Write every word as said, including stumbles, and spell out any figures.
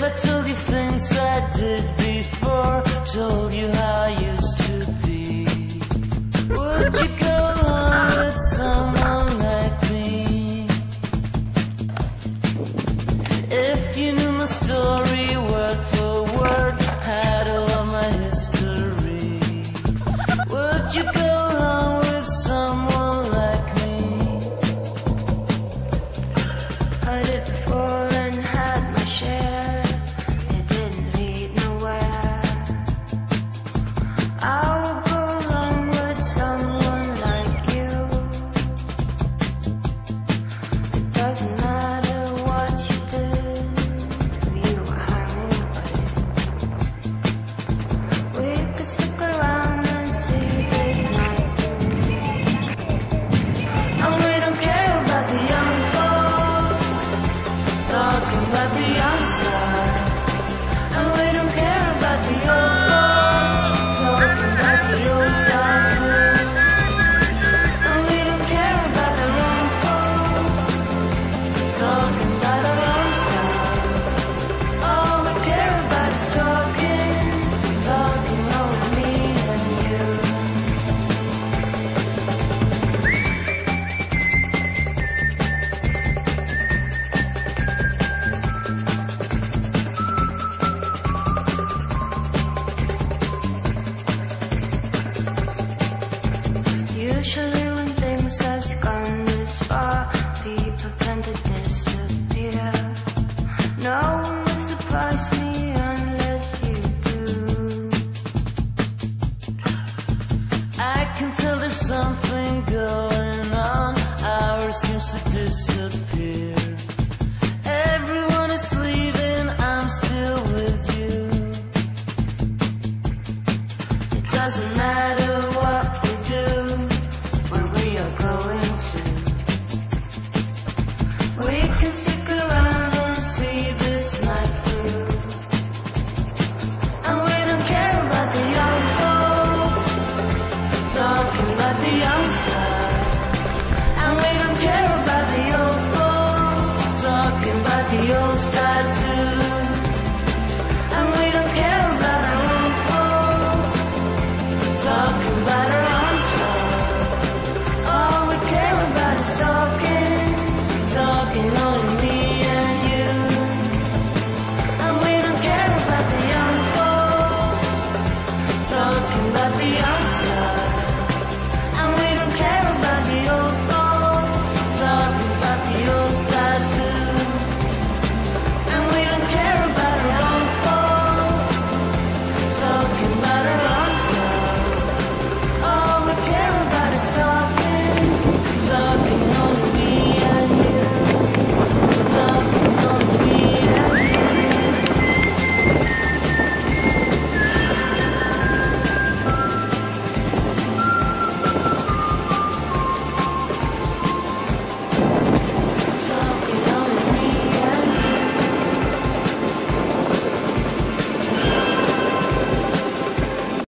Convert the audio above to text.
If I told you things I did before, told you how I used to be, would you go along with someone like me? If you knew my story word for word, had all of my history, would you go along with someone like me? I did before and had my share. It didn't lead nowhere. I would go along with someone like you. It doesn't matter what you did, you were hanging away. We could stick around and see this night through. And we don't care about the young folks talking about the outside. And we don't care about the old folks talking about the old side too. And we don't care about the wrong folks talking about our own style. All we care about is talking, talking over me and you. Usually when things have gone this far, people tend to disappear. No one will surprise me unless you do. I can tell there's something going on. Ours seems to disappear. Everyone is leaving, I'm still with you. It doesn't matter what we do, where we are going to. We can stick around and see this night through. And we don't care about the young folks talking about the outside. And we don't care about the old folks talking about the old style too.